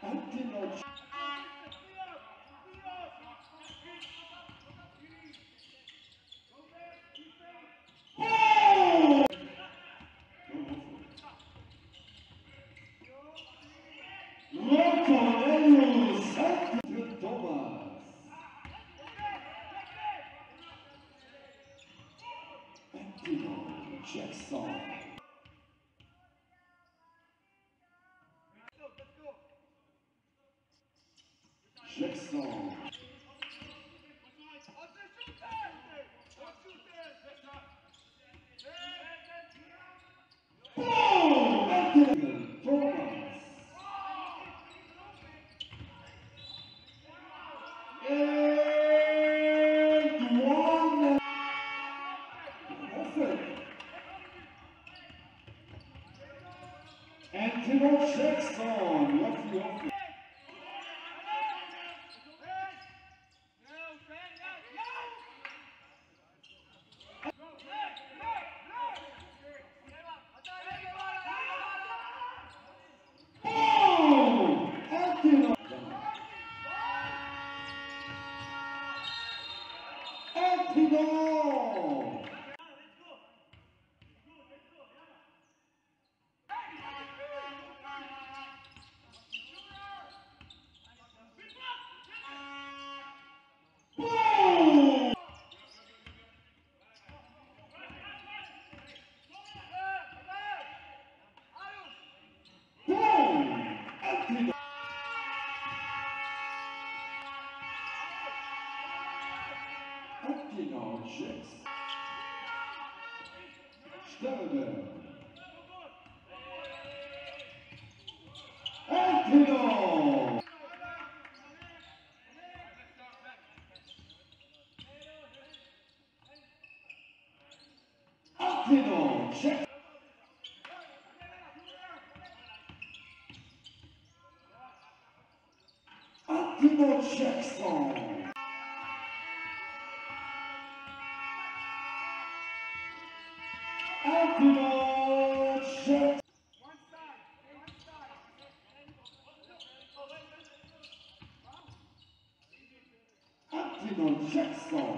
Antino Rotorellos Antino Thomas. Antino Jackson. Jackson. Oh! Antino Thomas. And one. Perfect. Antino Jackson. Lovely offense. Oh! Antino. Antino. Boom! Boom! Antino. Antino Jackson. Sterber. Antino. Antino Jackson. Antino Jackson. Antino Jackson. Antino Jackson.